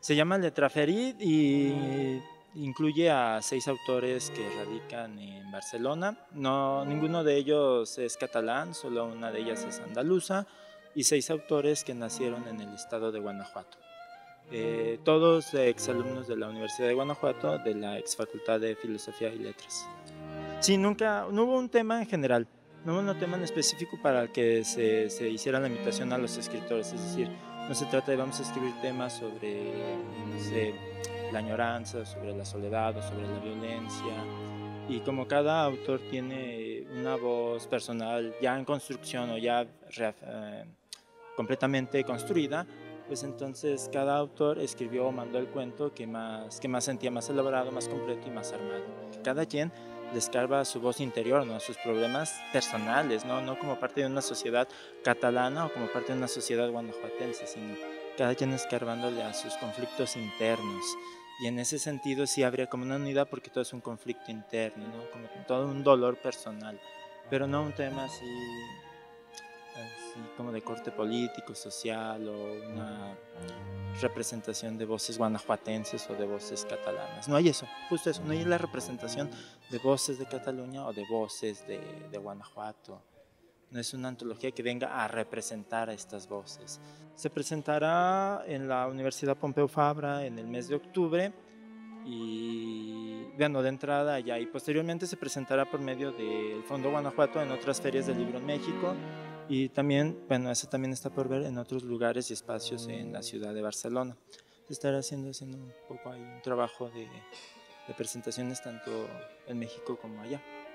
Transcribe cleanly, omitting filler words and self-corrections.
Se llama Letraferit y incluye a 6 autores que radican en Barcelona. No, ninguno de ellos es catalán, solo una de ellas es andaluza, y 6 autores que nacieron en el estado de Guanajuato. Todos exalumnos de la Universidad de Guanajuato, de la exfacultad de Filosofía y Letras. Sí, nunca, no hubo un tema en general, no hubo un tema en específico para el que se hiciera la invitación a los escritores, es decir, no se trata de vamos a escribir temas sobre, no sé, la añoranza, sobre la soledad o sobre la violencia, y como cada autor tiene una voz personal ya en construcción o ya completamente construida, pues entonces cada autor escribió o mandó el cuento que más sentía más elaborado, más completo y más armado. Cada quien descarga su voz interior, ¿no? Sus problemas personales, ¿no? No como parte de una sociedad catalana o como parte de una sociedad guanajuatense, sino cada quien escarbándole a sus conflictos internos. Y en ese sentido sí habría como una unidad porque todo es un conflicto interno, ¿no? Como todo un dolor personal, pero no un tema así como de corte político, social o una representación de voces guanajuatenses o de voces catalanas. No hay eso, justo eso, no hay la representación de voces de Cataluña o de voces de Guanajuato. No es una antología que venga a representar a estas voces. Se presentará en la Universidad Pompeu Fabra en el mes de octubre y bueno, de entrada ya, y posteriormente se presentará por medio del Fondo Guanajuato en otras ferias del libro en México, y también, bueno, eso también está por ver en otros lugares y espacios en la ciudad de Barcelona. Se estará haciendo un poco ahí un trabajo de presentaciones tanto en México como allá.